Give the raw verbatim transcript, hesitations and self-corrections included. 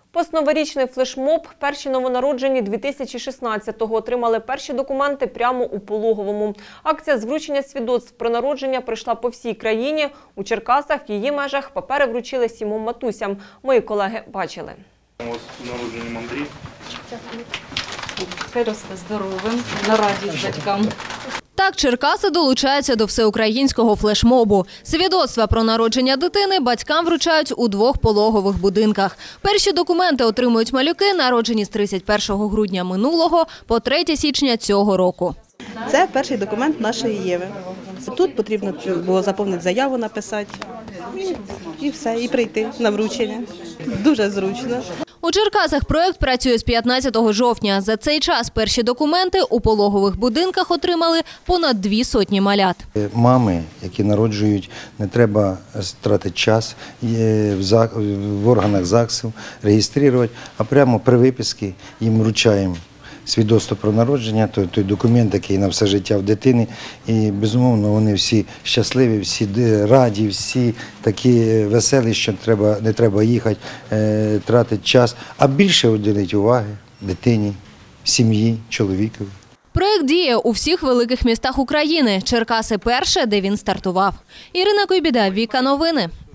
Постноворічний флешмоб «Перші новонароджені дві тисячі шістнадцятого» отримали перші документи прямо у Пологовому. Акція з вручення свідоцтв про народження пройшла по всій країні. У Черкасах в її межах папери вручили сімом матусям. Мої колеги бачили. Ось з народженням Андрій. Хай росте здоровим, на радість батькам. Так Черкаси долучаються до всеукраїнського флешмобу. Свідоцтва про народження дитини батькам вручають у двох пологових будинках. Перші документи отримують малюки, народжені з тридцять першого грудня минулого по третє січня цього року. Це перший документ нашої Єви. Тут потрібно було заповнити заяву, написати і, і все, і прийти на вручення. Дуже зручно. У Черкасах проєкт працює з п'ятнадцятого жовтня. За цей час перші документи у пологових будинках отримали понад дві сотні малят. Мами, які народжують, не треба тратити час в органах ЗАГСів, реєструвати, а прямо при виписці їм вручаємо свідоцтво про народження, той, той документ, який на все життя в дитини. І, безумовно, вони всі щасливі, всі раді, всі такі веселі, що треба, не треба їхати, е, тратити час, а більше уділити уваги дитині, сім'ї, чоловікові. Проєкт діє у всіх великих містах України. Черкаси – перше, де він стартував. Ірина Койбіда, Віка Новини.